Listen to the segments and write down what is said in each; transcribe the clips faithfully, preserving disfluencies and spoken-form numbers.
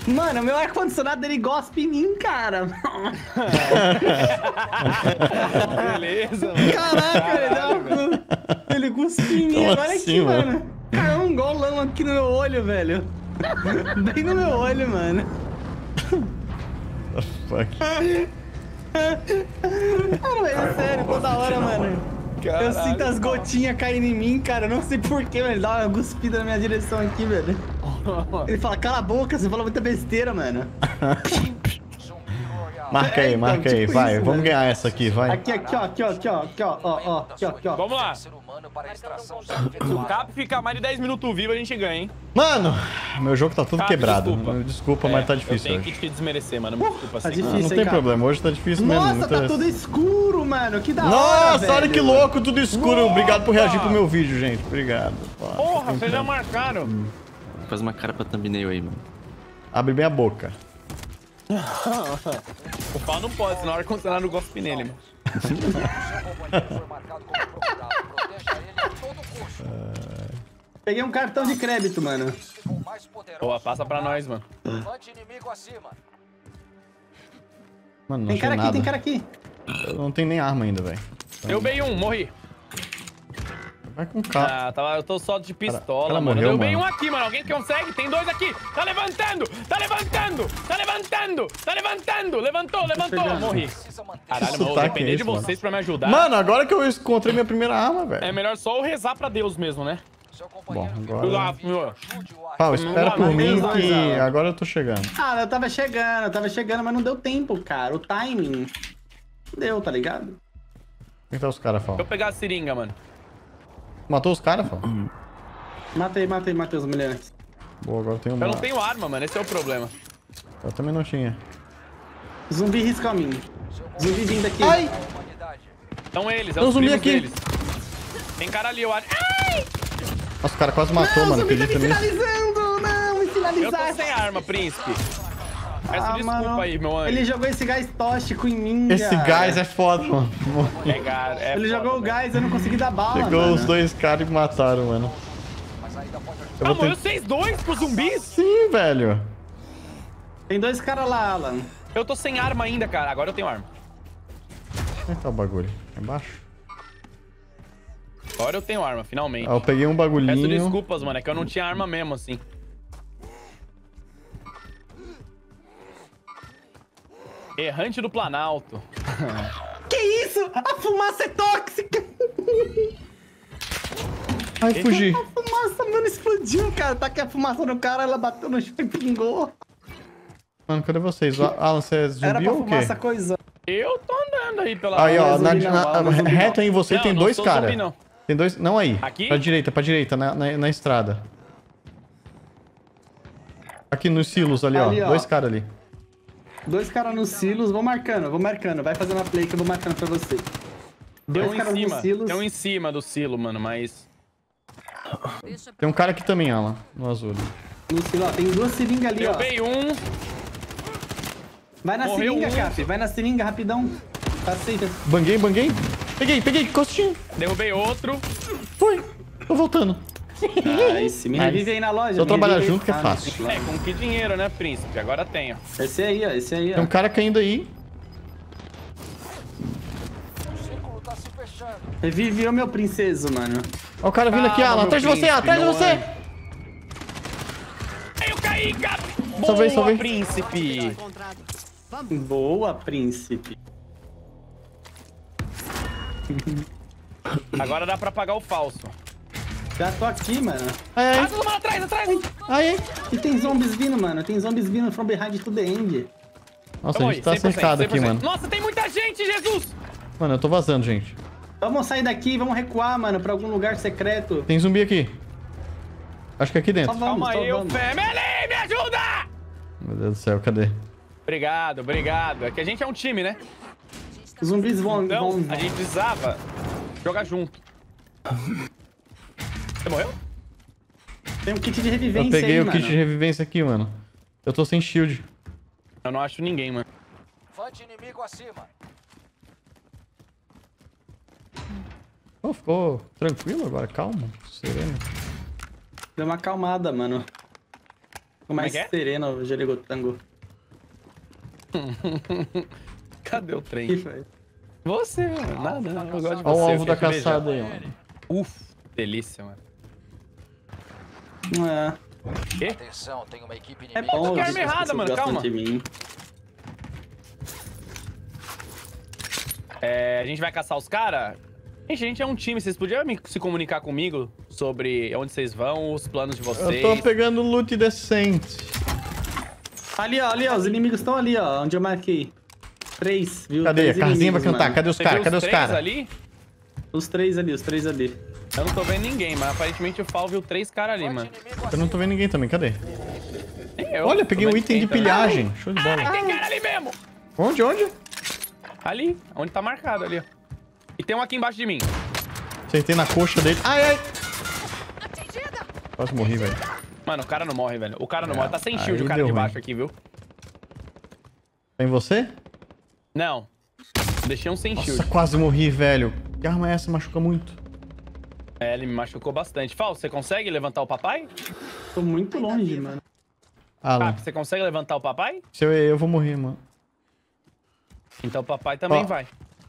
Mano, meu ar-condicionado ele gospe em mim, cara. Beleza, mano. Caraca, ele dá um... Ele cuspe em mim. Como Agora assim, aqui, mano? mano. Caiu um golão aqui no meu olho, velho. Bem no meu olho, mano. Fuck. Cara, velho, é sério, toda hora, mano. Caralho, eu sinto as gotinhas caindo em mim, cara. Eu não sei porquê, velho. Ele dá uma cuspida na minha direção aqui, velho. Ele fala, cala a boca, você fala muita besteira, mano. Marca aí, É, então, marca aí, tipo vai. isso, Vamos mano. ganhar essa aqui, vai. Aqui, aqui, ó, aqui, ó, aqui, ó, aqui, ó, ó, ó, aqui, ó, aqui, ó. Vamos lá. Se o Cap ficar mais de dez minutos vivo, a gente ganha, hein? Mano, meu jogo tá tudo Cap, quebrado. desculpa. Desculpa, É, mas tá Eu difícil tenho hoje. que te desmerecer, mano. Me desculpa Tá assim. difícil. Ah, não hein, tem cara? problema, hoje tá difícil mesmo. Nossa, muita- tá tudo escuro, mano. Que da hora, Nossa, velho. olha que louco, tudo escuro. Nossa! Obrigado por reagir pro meu vídeo, gente. Obrigado. Pô, Porra, vocês já marcaram. Faz uma cara pra thumbnail aí, mano. Abre bem a boca. O pau não pode, senão o ar-condicionado gospe nele, mano. Peguei um cartão de crédito, mano. Boa, passa pra nós, mano. Mano, não Tem achei cara aqui, nada. tem cara aqui. Eu não tenho nem arma ainda, velho. Derrubei um, morri. Vai com calma. Ah, tava, eu tô só de pistola, cara mano. morreu, Eu derrubei mano. um aqui, mano. Alguém consegue? Tem dois aqui. Tá levantando! Tá levantando! Tá levantando! Tá levantando! Levantou, levantou! chegando. Morri. Caralho, mano, eu vou sotaque depender é de esse, mano? vocês pra me ajudar. Mano, agora que eu encontrei minha primeira arma, velho. É melhor só eu rezar pra Deus mesmo, né? Bom, Ah, agora... meu. Pau, espera por Não, mim não, que não. agora eu tô chegando. Ah, eu tava chegando, eu tava chegando, mas não deu tempo, cara. O timing. Não deu, tá ligado? Quem tá os caras, Fal? Deixa eu pegar a seringa, mano. Matou os caras, Fal? Matei, matei, matei os mulheres. Boa, agora eu tenho uma. Eu não tenho arma, mano. Esse é o problema. Eu também não tinha. Zumbi risca a mim. Zumbi vindo aqui. Ai! São eles, é Tem um os zumbi primos aqui. deles. Tem cara ali, eu acho. Ai! Nossa, o cara quase matou, Não, o mano. zumbi tá Acredita me nisso? finalizando! Não, me Eu finalizar. tô sem arma, príncipe. Peço Ah, desculpa mano, aí, meu anjo. ele jogou esse gás tóxico em mim, Esse cara. gás é foda, mano. É, cara, é Ele foda, jogou o velho. gás, eu não consegui dar bala, Chegou mano. os dois caras e me mataram, mano. Eu Ah, vou morreu ter... vocês dois pro zumbis? Sim, velho. Tem dois caras lá, Alan. Eu tô sem arma ainda, cara. Agora eu tenho arma. Onde é que tá o bagulho? Embaixo? Agora eu tenho arma, finalmente. Ah, eu peguei um Peço bagulhinho. desculpas, mano. É que eu não tinha arma mesmo, assim. Errante do Planalto. Que isso? A fumaça é tóxica! Ai, fugi. A fumaça, mano, explodiu, cara. Tá aqui a fumaça no cara, ela bateu no chão e pingou. Mano, cadê vocês? O Alan, você é Era zumbi pra ou o quê? fumaça coisa. Eu tô andando aí pela... Aí, ó, Não na, é zumbi não, na- Alan, não é zumbi reto não. aí em você Não, tem não dois sou caras. zumbi, não. Tem dois... Não aí. Aqui? Pra direita, pra direita, na, na, na estrada. Aqui nos silos ali, Ali, ó. ó. Dois caras ali. Dois caras nos silos, vou marcando, vou marcando. Vai fazendo a play que eu vou marcando pra você. Tem Dois um em caras nos cima. silos. Tem um em cima do silo, mano, mas... Tem um cara aqui também, Alan, no azul. No silo, ó. Tem duas seringas ali, ó. Derrubei um. Vai na Morreu seringa, um. Cap. Vai na seringa, rapidão. Tá aceita. Banguei, banguei. Peguei, peguei, costinho. Derrubei outro. Foi. Tô voltando. Nice. Me revive aí na loja. Só me trabalhar revive aí. junto que é Ah, fácil. não tem É, com que dinheiro, né, príncipe? Agora tenho. problema. Esse aí, ó. Esse aí, Tem um ó. cara caindo aí. Revive o meu princeso, mano. Ó o cara vindo aqui, Calma, Alan. meu Atrás de você, príncipe, atrás de meu você. anjo. Eu caí, cara. Salvei, Boa, salvei. príncipe. Boa, príncipe. Agora dá pra pagar o falso. Já tô aqui, mano. Ai, Ah, ai, todo mundo atrás, atrás. ai, ai. E tem zombies vindo, mano. Tem zombies vindo from behind to the end. Nossa, Vamos a gente tá aí, cem por cento, cercado aqui, cem por cento. mano. Nossa, tem muita gente, Jesus. Mano, eu tô vazando, gente. Vamos sair daqui e vamos recuar, mano, pra algum lugar secreto. Tem zumbi aqui. Acho que é aqui Só dentro. vamos, Calma só aí, ô vamos. family, me ajuda. Meu Deus do céu, cadê? Obrigado, obrigado. É que a gente é um time, né? Os zumbis vão... Então, vão... a gente precisava jogar junto. Você morreu? Tem um kit de revivência Eu peguei aí, o kit mano. de revivência aqui, mano. Eu tô sem shield. Eu não acho ninguém, mano. Vante inimigo acima. Oh, ficou tranquilo agora, calmo, sereno. Deu uma acalmada, mano. O mais é que é? sereno, o Jerigotango. Cadê o Que trem? foi? Você, mano. Nada, nada. Eu gosto de você. Olha o eu alvo da quero te beijar. caçada aí, mano. Uf, delícia, mano. É, Quê? Atenção, tem uma equipe é inimiga. bom. que as arma errada, pessoas mano, gostam calma. de mim. É, a gente vai caçar os caras? Gente, a gente é um time. Vocês podiam me- se comunicar comigo sobre onde vocês vão, os planos de vocês? Eu tô pegando loot decente. Ali, ó, ali, ó. Os inimigos estão ali, ó. Onde eu marquei. Três, viu? Cadê? Três A Carzinha vai inimigos, cantar. mano. Cadê os Você caras? viu Cadê os três caras? ali? Os três ali, os três ali. Eu não tô vendo ninguém, mas aparentemente o Fal viu três caras ali, mano. Eu não tô vendo ninguém também. Cadê? Nem eu. Olha, peguei Tô um vendo item de ninguém também. pilhagem. Show de bola. Ai, tem cara ali mesmo! Onde? Onde? Ali, onde tá marcado ali, ó. E tem um aqui embaixo de mim. Acertei na coxa dele. Ai, ai. Quase morri, velho. Mano, o cara não morre, velho. O cara não morre. Tá sem aí shield o cara deu de ruim. baixo aqui, viu? Tá em você? Não. Deixei um sem Nossa, shield. quase morri, velho. Que arma é essa? Machuca muito. É, ele me machucou bastante. Fal, você consegue levantar o papai? Tô muito longe, mano. Alan, Ah, você consegue levantar o papai? se eu, eu vou morrer, mano. Então o papai também Ó. vai.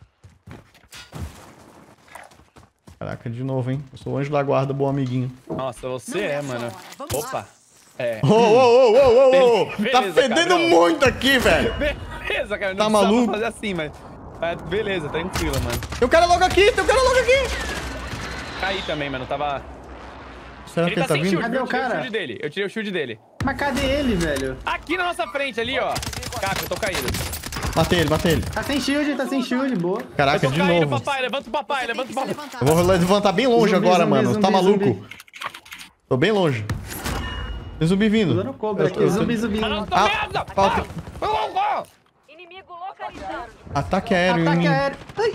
Caraca, de novo, hein? Eu sou o anjo da guarda, bom amiguinho. Nossa, você é, mano. Opa. É. Ô, ô, ô, ô, ô, ô! Beleza, Tá fedendo cabrão. muito aqui, velho! Beleza, cara. Não Tá precisava maluco? fazer assim, mas... É, beleza, tranquilo, mano. Tem um cara logo aqui, tem um cara logo aqui! Caí também, mano. Tava... Será que Ele ele tá tá sem vindo? shield. Cadê Eu o tirei o cara? shield dele. Eu tirei o shield dele. Mas cadê ele, velho? Aqui na nossa frente, ali, ó. Caca, eu tô caído. Matei ele, matei ele. Tá sem shield, tá sem shield, boa. Eu Caraca, tô de caído, novo. papai. Levanta o papai, levanta o papai. Eu vou levantar bem longe Zumbi, agora, zumbi, mano. zumbi, tá maluco? zumbi. Tô bem longe. Tem zumbi vindo. Tô dando cover Eu aqui, tô- zumbi, zumbi. Ah, não, tô Ah, merda. falta- Ah! Inimigo localizado. Ataque aéreo. Ataque em- aéreo. Ai.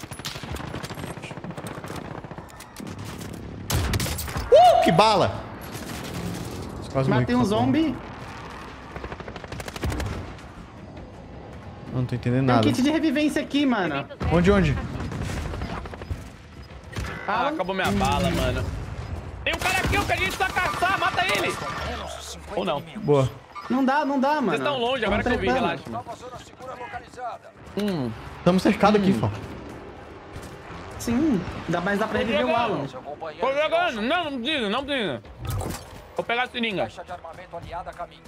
Uh, que bala! Quase morri Matei com um essa porra. zombie. Não tô entendendo Tem um nada. kit de revivência aqui, mano. Onde, onde? Ah, acabou minha bala, mano. Tem um cara aqui, ó, que a gente precisa caçar. Mata ele. Ou não. Boa. Não dá, não dá, mano. Vocês estão longe, agora que eu vi, tretando. relaxa, mano. Nova zona segura localizada. Hum. Estamos cercados aqui, Fal. Sim, dá, mas dá pra reviver o Alan. Seu Tô companheiro de jogando. Não, não precisa, não precisa. Vou pegar a seringa. caixa de armamento aliada a caminho.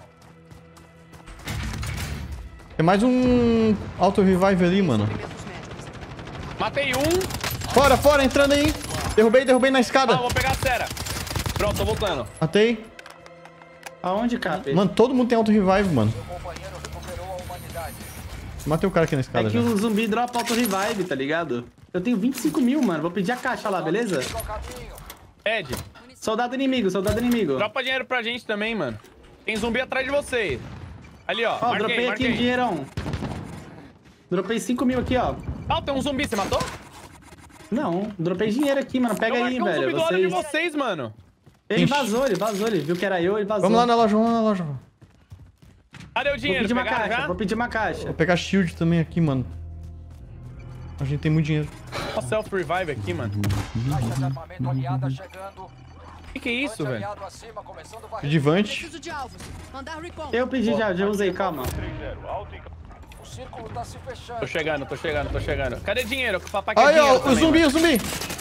Tem mais um auto-revive ali, mano. Matei um. Fora, fora, entrando aí. Derrubei, derrubei na Ah, escada. vou pegar a cera. Pronto, tô voltando. Matei. Aonde, Cap? Mano, todo mundo tem auto-revive, mano. Seu companheiro recuperou a humanidade. Matei o cara aqui na É escada que já. o zumbi dropa auto revive, tá ligado? Eu tenho vinte e cinco mil, mano. Vou pedir a caixa lá, beleza? Siga o caminho. Ed, Soldado inimigo, soldado inimigo. dropa dinheiro pra gente também, mano. Tem zumbi atrás de vocês. Ali, ó. Ó, marquei, dropei aqui marquei. um dinheirão. Dropei cinco mil aqui, ó. Ah, tem um zumbi, você matou? Não, dropei dinheiro aqui, mano. Pega eu aí, marquei um velho. zumbi do lado de Vocês... vocês, mano. Ele Ixi. vazou, ele vazou. Ele viu que era eu, ele vazou. Vamos lá na loja, vamos lá na loja. Cadê o Vou dinheiro? pedir uma Pegaram caixa, já? vou pedir uma caixa. Vou pegar shield também aqui, mano. A gente tem muito dinheiro. Ó, self-revive aqui, mano. Caixa de armamento aliada chegando. Que que é isso, velho? Aliado acima, começando a varrer. Advante. Preciso de alvos. Mandar recon. Eu pedi já, já usei, calma. O círculo tá se fechando. Tô chegando, tô chegando, tô chegando. Cadê dinheiro? Que o papai quer Aí, dinheiro ó, o também, zumbi, mano. o zumbi.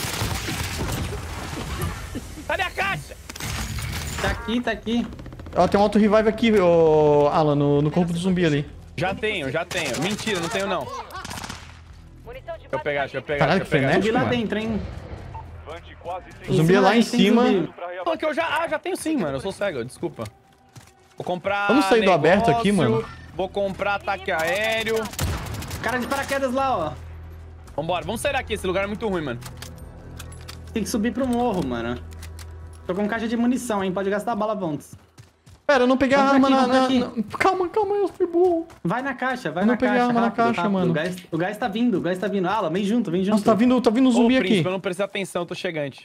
Cadê a caixa? Tá aqui, tá aqui. Ó, tem um auto-revive aqui, ô, Alan, no, no corpo do zumbi ali. Já tenho, já tenho. Mentira, não tenho não. Deixa Munição de eu pegar, deixa eu pegar, Caralho, deixa eu pegar. que Subi lá mano. dentro, hein? O zumbi é lá da em gente tem cima. zumbi. Não, que eu já, ah, já tenho sim, mano. Eu sou cego, desculpa. Vou comprar Vamos sair do negócio, aberto aqui, mano? Vou comprar ataque aéreo. Cara de paraquedas lá, ó. Vambora, vamos sair daqui. Esse lugar é muito ruim, mano. Tem que subir pro morro, mano. Tô com caixa de munição, hein? Pode gastar bala, Vontes. Pera, eu não peguei a Vamos arma aqui, na, vamos na, aqui. na- Calma, calma, eu fui burro. Vai na caixa, vai Eu não na peguei caixa. arma na rápido, caixa, rápido. mano. O gás, o gás tá vindo, o gás tá vindo. Alan, vem junto, vem junto. Nossa, tá vindo, tá vindo um Ô, zumbi príncipe, aqui. eu não prestei atenção, tô chegante.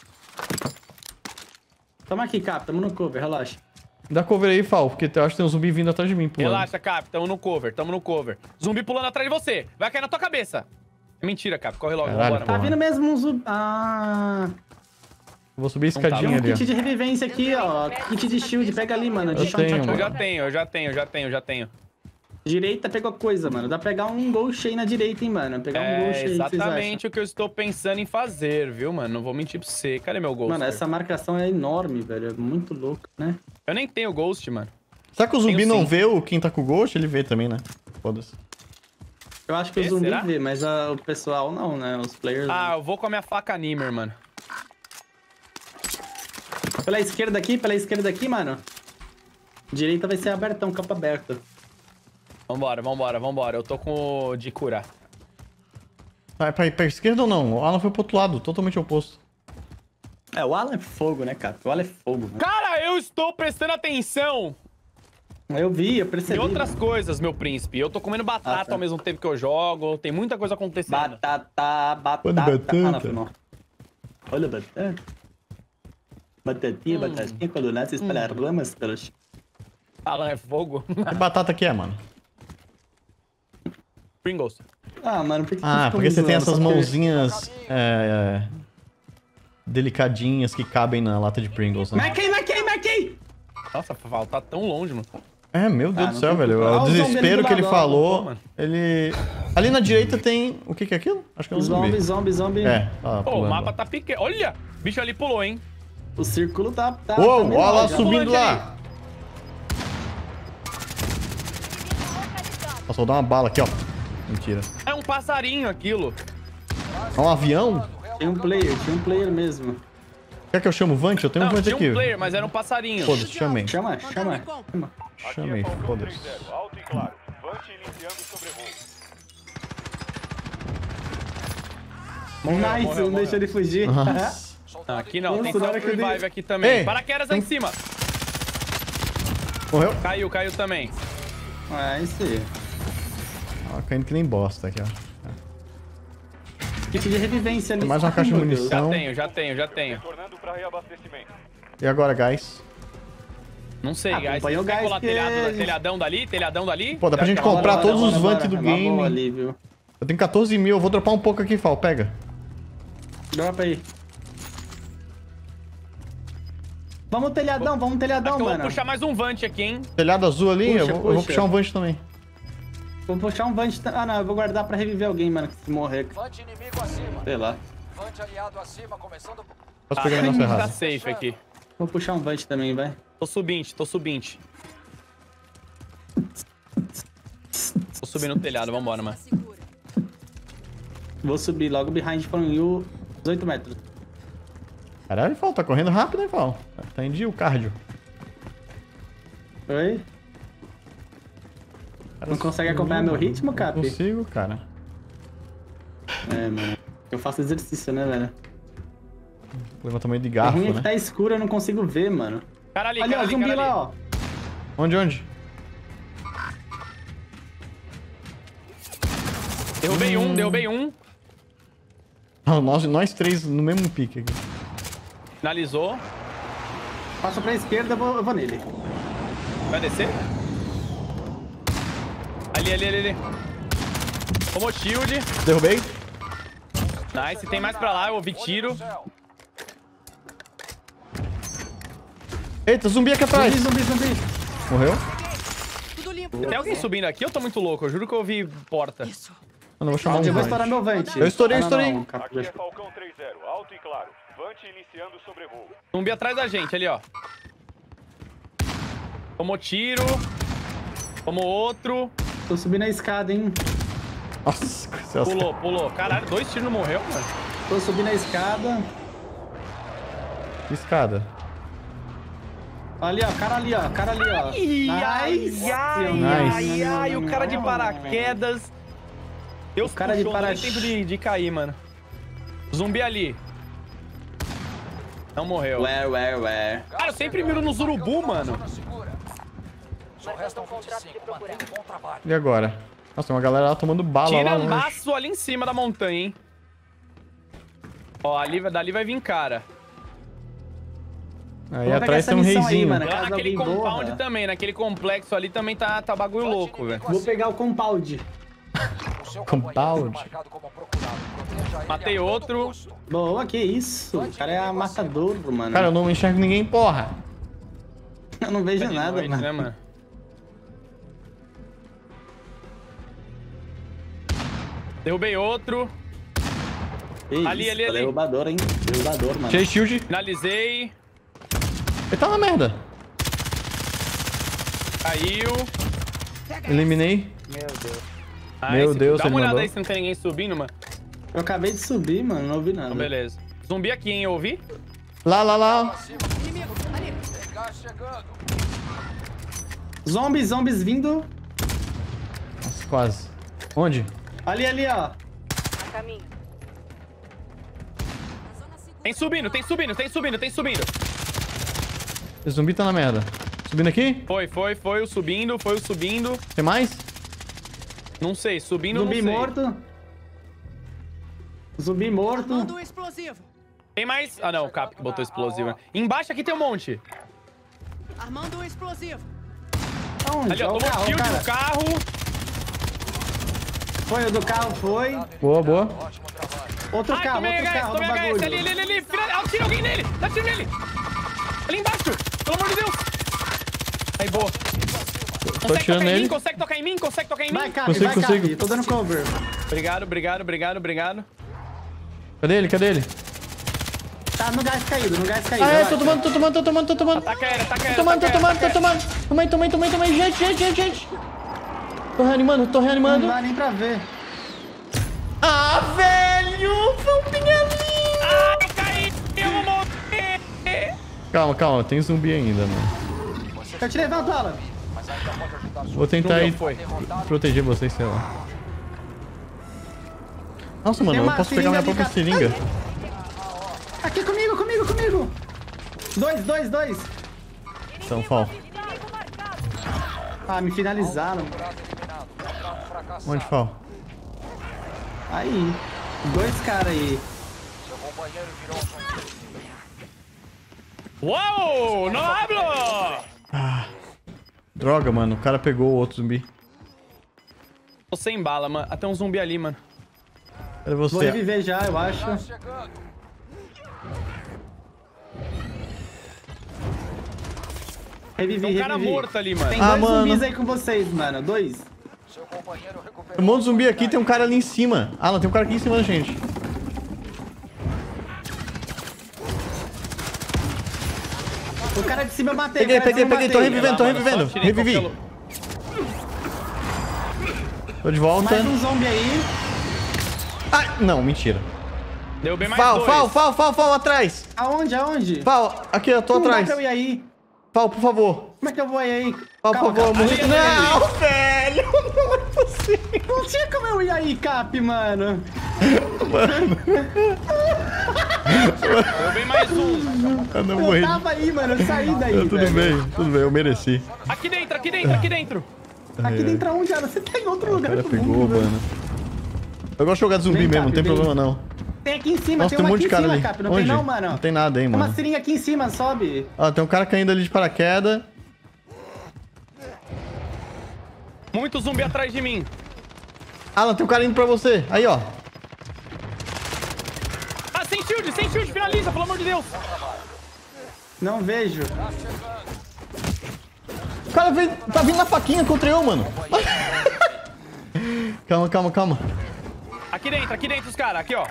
Tamo aqui, Cap, tamo no cover, relaxa. Dá cover aí, Fal, porque eu acho que tem um zumbi vindo atrás de mim, pulando. Relaxa, Cap, tamo no cover, tamo no cover. Zumbi pulando atrás de você. Vai cair na tua cabeça. É mentira, Cap, corre logo, Caralho, vambora. Tá Porra. vindo mesmo um zumbi. Ah. Vou subir a Tem escadinha um ali, kit ó. de revivência aqui, ó. Kit de shield, pega ali, mano. De Eu shot, tenho, shot, Eu shot. já tenho, eu já tenho, eu já tenho, eu já tenho. Direita pegou coisa, mano. Dá pra pegar um ghost aí na direita, hein, mano. Pegar um É ghost aí, o que vocês exatamente o que eu estou pensando em fazer, viu, mano? Não vou mentir pra você. Cadê meu acham? Ghost? Mano, essa marcação é enorme, velho. É muito louco, né? Eu nem tenho Ghost, mano. Será que o zumbi Tenho não sim. vê o quem tá com o Ghost? Ele vê também, né? Foda-se. Eu acho que o Esse, zumbi será? vê, mas a- o pessoal não, né? Os players. Ah, eu vou com a minha faca Nimmer, mano. não. Pela esquerda aqui, pela esquerda aqui, mano. Direita vai ser abertão, campo aberto. Vambora, vambora, vambora. Eu tô com o de curar. Vai pra, pra esquerda ou não? O Alan foi pro outro lado, totalmente oposto. É, o Alan é fogo, né, cara? O Alan é fogo, mano. Cara, eu estou prestando atenção Eu vi, eu em percebi. outras coisas, meu príncipe. Eu tô comendo batata Ah, tá. ao mesmo tempo que eu jogo. Tem muita coisa acontecendo. Batata, batata. Olha a batata. Ah, não, foi mal. Olha a batata. Batatinha, Hum. batatinha, quando nasce, espalha ramas pelos... Alan é fogo. Que batata que é, mano? Pringles. Ah, mano, por que Ah, fica porque você me tem zoando? essas Só porque- mãozinhas é, é, delicadinhas que cabem na lata de Pringles, né? Marquei, marquei, marquei! Nossa, Fafal, tá tão longe, mano. É, meu Deus Ah, do não céu, tem velho. culpa. O Ah, o zumbi ali desespero do que ele lado, ó, falou, mano. ele... Ali na direita tem... O que que é aquilo? Acho que é um Zombie, zumbi. zombie, zombie. É, tá Pô, o pulando mapa lá. tá pequeno. Olha! O bicho ali pulou, hein? O círculo tá... tá Uou, tá menor olha lá já. subindo Pulante lá. Nossa, vou dar uma bala aqui, ó. Mentira. É um passarinho aquilo. É um avião? Tinha um player, tinha um player mesmo. Quer que eu chame o Vant? Eu tenho um Não, Vant tinha aqui. um player, mas era um passarinho. Foda-se, chamei. Chama, chama. chama. Chamei, Aqui é Falcão foda-se. três zero, alto e claro. Vante iniciando o sobrevoo. Nice, morreu, não morreu. deixa ele fugir. Nossa. Ah, aqui não, tem Nossa, na só hora que eu revive dei- aqui também. Ei, Paraquedas lá em cima. Morreu? Caiu, caiu também. É isso aí. Ah, caindo que nem bosta aqui, ó. Kit de revivência ali. Tem mais uma caixa de Ai, meu Deus. munição. Já tenho, já tenho, já tenho. Retornando para reabastecimento. E agora, guys? Não sei, Ah, guys. acompanha Vocês o querem gás colar que- telhado, telhadão dali? Telhadão dali? Pô, dá pra Será gente que é uma- comprar Bora, todos bora, os bora, Vant do bora. Uma boa game. ali, viu? Eu tenho quatorze mil, eu vou dropar um pouco aqui, Fal. Pega. Dropa aí. Vamos telhadão, vamos telhadão, Acho que eu vou mano. puxar mais um Vant aqui, hein? Telhado azul ali, Puxa, eu, vou, eu vou puxa. puxar um Vant também. Vou puxar um Vant. Ah, não, eu vou guardar pra reviver alguém, mano, que se morrer. Vante inimigo acima. Sei lá. Vante aliado acima, começando... Posso Ah, pegar a a nossa gente tá errada. safe aqui. Vou puxar um Vant também, vai. Tô subindo, tô subindo. Tô subindo no telhado, vambora, mano. Vou subir logo behind from you, dezoito metros. Caralho, Fal, tá correndo rápido, hein, Fal? Tá em dia o cardio. Oi? Não consegue acompanhar meu ritmo, Cap? Não consigo, cara. É, mano. Eu faço exercício, né, velho? Levantamento de O garfo, ruim é que né? tá escuro, eu não consigo ver, mano. Cara ali, Ali, cara ó, ali, zumbi cara ali. lá, ó. Onde, onde? Derrubei um, derrubei um. Ah, nós, nós três no mesmo pique aqui. Finalizou. Passa pra esquerda, eu vou, eu vou nele. Vai descer? Ali, ali, ali, ali. Tomou shield. Derrubei. Nice, tem mais pra lá, eu ouvi tiro. Eita, zumbi aqui atrás. Zumbi, zumbi, zumbi. Morreu? Tudo limpo. Tem alguém subindo aqui? Eu tô muito louco, eu juro que eu ouvi porta. Mano, eu vou chamar um Eu vou Vant. estourar meu Vant. Eu estourei, Ah, eu não, estourei. não, Cap, Aqui é já- Falcão três zero, alto e claro. Vante iniciando o sobrevoo. Zumbi atrás da gente, ali, ó. Tomou tiro. Tomou outro. Tô subindo a escada, hein? Nossa, céu. Pulou, pulou. Caralho, dois tiros não morreu, mano. Tô subindo a escada. Escada. Ali, ó, cara ali, ó, cara ali, ó. Ai, Nice. ai, Nice. ai, ai, o cara de paraquedas. Deus O cara de puxou, não deu para- nem tempo de, de cair, mano. Zumbi ali. Não morreu. Where, where, where? Cara, eu sempre miro nos urubu, mano. Zona segura. Só restam contrato vinte e de cinco, mantenha um bom trabalho. E agora? Nossa, tem uma galera lá tomando bala lá longe. Tirambaço ali em cima da montanha, hein. Ó, ali, dali vai vir cara. Aí Vou pegar atrás essa tem um missão aí, reizinho. mano. Lá Caso naquele alguém compound morra. também, naquele complexo ali também tá, tá bagulho louco, velho. Vou pegar o compound. O seu Compound. companheiro foi marcado como procurado. Proteja Matei outro. Boa, que isso. O cara é matador, mano. Cara, eu não enxergo ninguém, porra. Eu não vejo Tá de nada, noite, mano. né, mano? Derrubei outro. Que Ali, isso, ali, tá ali. Derrubador, hein? Derrubador, mano. Tirei shield. Finalizei. Ele tá na merda. Caiu. Eliminei. Meu Deus. Ah, Meu esse- Deus, Dá ele uma olhada mandou. aí se não tem ninguém subindo, mano. Eu acabei de subir, mano. Não ouvi nada. Então, beleza. Zumbi aqui, hein? Eu ouvi? Lá, lá, lá. Inimigo, ali. Zombies, zombies vindo. Nossa, quase. Onde? Ali, ali, ó. A caminho. Tem subindo, tem subindo, tem subindo, tem subindo. Esse zumbi tá na merda. Subindo aqui? Foi, foi, foi o subindo, foi o subindo. Tem mais? Não sei, subindo Zumbi não sei. morto. Zumbi morto. Manda um explosivo. Tem mais? Ah, não, o Cap que botou explosivo. Embaixo aqui tem um monte. Armando um explosivo. Aonde? Ali, ó, Ó, o tomou carro, shield o no cara. carro. Foi o do carro, foi. Boa, boa. Outro Ai, carro, tomei outro H S, carro do tomei H S. bagulho. Ali, ali, ali, ali. Final- Ah, tira alguém nele. Dá tiro nele. Ali embaixo. Pelo amor de Deus. Aí, boa. Tô Consegue atirando tocar em mim? nele. Consegue tocar em mim? Consegue tocar em mim? Vai, Cap, Consigo, vai, consigo. Cap. Tô dando cover. Obrigado, obrigado, obrigado, obrigado. Cadê ele? Cadê ele? Tá no gás caído, no gás caído. Ah, é, relaxa. tô tomando, tô tomando, tô tomando, tô tomando. Ataca ele, ataca ele. Tô tomando, tô ataca ele, tomando, tô ataca ele. tomando. Tomei, tomei, tomei, tomei. Gente, gente, gente, gente. Tô reanimando, tô Não reanimando. dá nem pra ver. Ah, velho! Pompinha linda! Ah, eu caí. Eu vou morrer. Calma, calma. Tem zumbi ainda, mano. Eu te levanto, Alan. Vou tentar Não ir deu, foi. proteger vocês, sei lá. Nossa, mano, Tem eu uma posso pegar minha seringa própria ali, seringa. Aqui comigo, comigo, comigo. Dois, dois, dois. Então, Fal. Inimigo marcado. Ah, me finalizaram. Onde, Fal? Aí. Dois caras aí. Uau, não hablo. Droga, mano. O cara pegou o outro zumbi. Tô sem bala, mano. Até um zumbi ali, mano. Cadê Vou você? reviver já, eu acho. Revivi, Tem um cara revivi. morto ali, mano. Tem Ah, dois mano. zumbis aí com vocês, mano. Dois. Tem um monte de zumbi aqui, tem um cara ali em cima. Alan, tem um cara aqui em cima da gente. O cara de cima eu matei. Peguei, o cara de peguei, cima eu peguei. Tô matei. revivendo, tô Vai lá, mano, revivendo. só tirei Revivi. qualquer lu- Tô de volta. Mais um zombie aí. Ai, não, mentira. Derrubei mais Fal, dois. Fal, Fal, Fal, Fal, atrás. Aonde, aonde? Fal, aqui, eu tô Não dá atrás. pra eu ir aí. Fal, por favor. Como é que eu vou aí? Fal, por Calma, favor, Cap. muito. ali, ali, Não, velho. Não é possível. Não tinha como eu ir aí, Cap, mano. Derrubei mais um. Eu não Eu morri. tava aí, mano. Eu saí daí, Tudo velho. bem, tudo bem, eu mereci. Aqui dentro, aqui dentro, aqui dentro. Aqui dentro aonde, Alan? Você tá em outro O lugar cara do pegou, mundo, velho. mano. Eu gosto de jogar de zumbi Vem, mesmo, não Cap, tem vem. problema não. Tem aqui em cima, Nossa, tem tem um uma monte aqui de em cara cima, ali. Cap. Não Onde? tem não, mano. Não tem nada, hein, Tem uma mano. seringa aqui em cima, sobe. Ó, tem um cara caindo ali de paraquedas. Muito zumbi atrás de mim. Alan, tem um cara indo pra você. Aí, ó. Ah, sem shield, sem shield. Finaliza, pelo amor de Deus. Não vejo. O cara veio, tá vindo na faquinha contra eu, mano. Calma, calma, calma. Aqui dentro, aqui dentro os caras. Aqui, ó.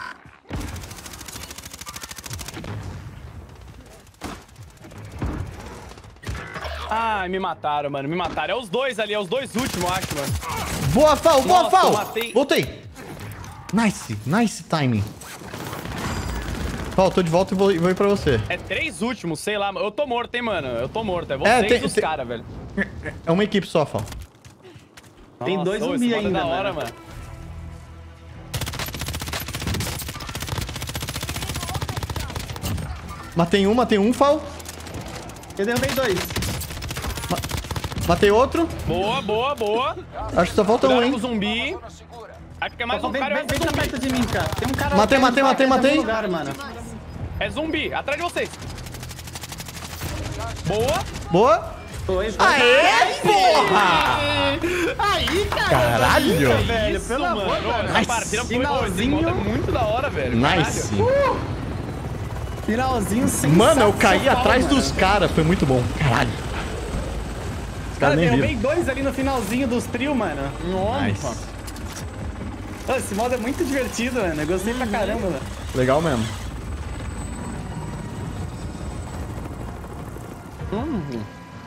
Ai, me mataram, mano. Me mataram. É os dois ali, é os dois últimos, acho, mano. Boa, Fal, boa, Nossa, Fal. eu matei. Voltei. Nice, nice timing. Fal, tô de volta e vou, vou ir pra você. É três últimos, sei lá. Eu tô morto, hein, mano. Eu tô morto. É É, vocês tem- os tem- caras, velho. É uma equipe só, Fal. Tem dois ô, zumbi esse modo é ainda, da hora, mano. mano. Matei um, matei um, Fal. Eu derrubei dois. Matei outro. Boa, boa, boa. Acho que só falta um, Cuidado com o hein. zumbi. Acho que é mais Só um vem, cara e vem, outro vem pra zumbi. perto de mim, cara. Tem um cara... Matei, tem um matei, cara matei, em algum matei. lugar, mano. É zumbi. Atrás de vocês. Boa. Boa. Dois, dois. Aê, porra! Aí, cara. Caralho. Isso, velho, Isso, pelo amor, mano. mano. Essa Nice. partida foi Finalzinho. esse modo é muito da hora, velho. Nice. Caralho. Finalzinho sensacional. Mano, eu caí atrás mano. dos caras. Foi muito bom. Caralho. Os Cara, caras nem derrubei viram. dois ali no finalzinho dos trios, mano. Nossa. Nice. Pô, esse modo é muito divertido, mano. Eu gostei pra caramba, mano. Legal mesmo. Hum.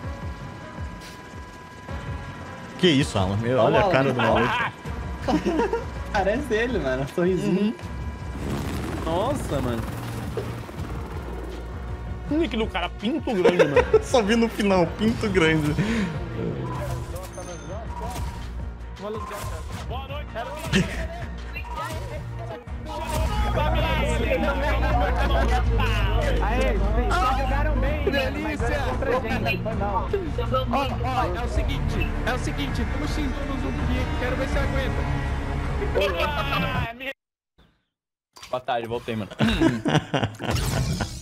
Que isso, Alan? Meu, olha a Alan, cara do maluco. Parece ele, mano. Sorrisinho. Nossa, mano. O nick do cara pinto grande, mano. Só vi no final, pinto grande. Boa noite, Aê, vocês jogaram bem, delícia! Ó, ó, é o seguinte, é o seguinte, vamos xingando no zumbi, quero ver se aguenta. Boa tarde, voltei, mano.